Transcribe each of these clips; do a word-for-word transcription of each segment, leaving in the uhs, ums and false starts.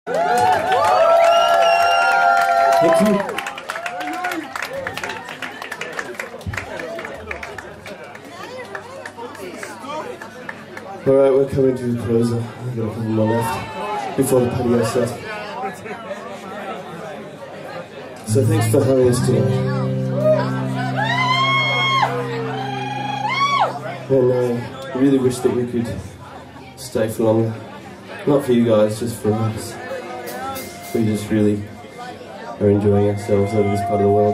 Thank you. Alright, we're coming to the closer. I've got a couple more left before the patio set. So thanks for having us tonight. And uh, I really wish that we could stay for longer. Not for you guys, just for us. We just really are enjoying ourselves over this part of the world.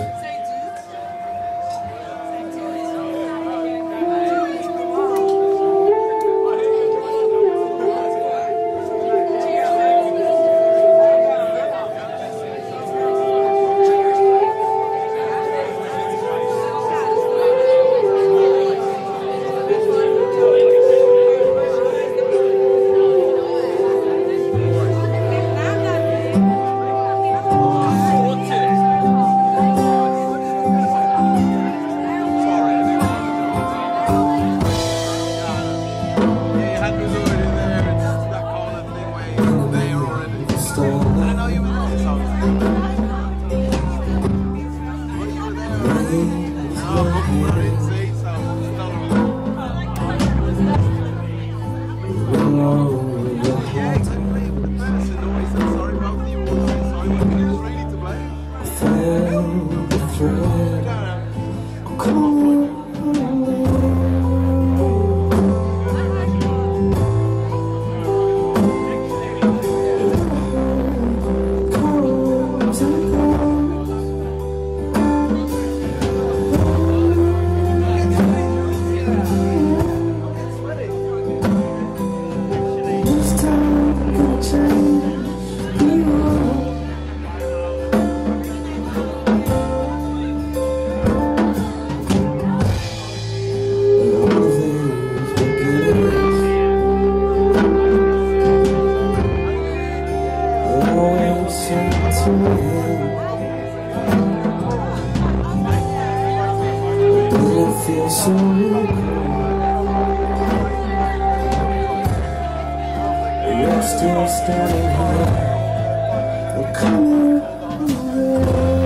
Still standing here, come on.